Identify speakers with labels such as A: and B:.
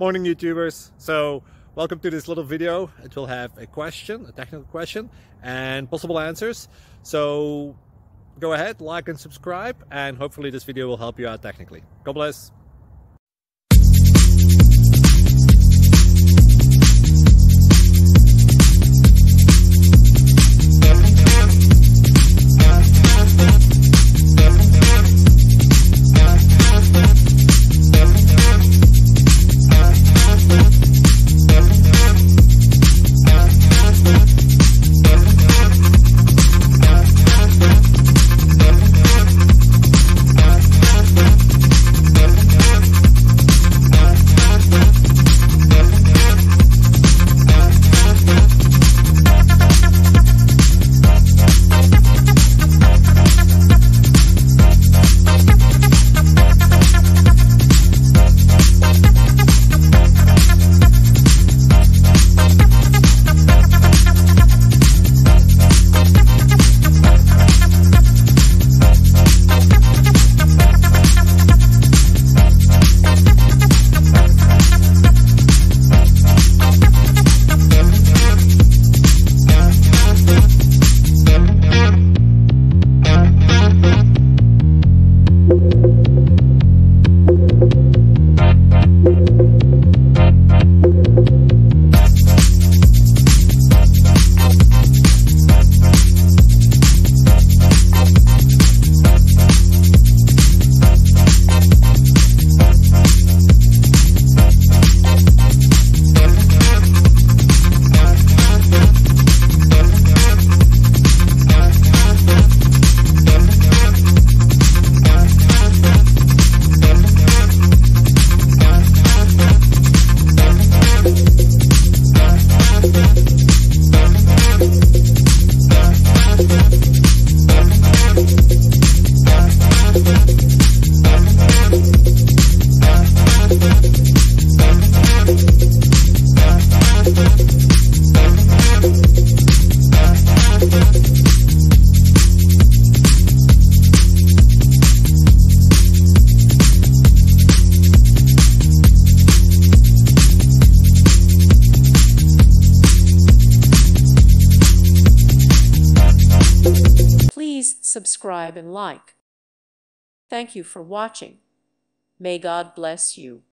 A: Morning YouTubers. So welcome to this little video. It will have a question, a technical question, and possible answers. So go ahead, like and subscribe, and hopefully this video will help you out technically. God bless.
B: Please subscribe and like. Thank you for watching. May God bless you.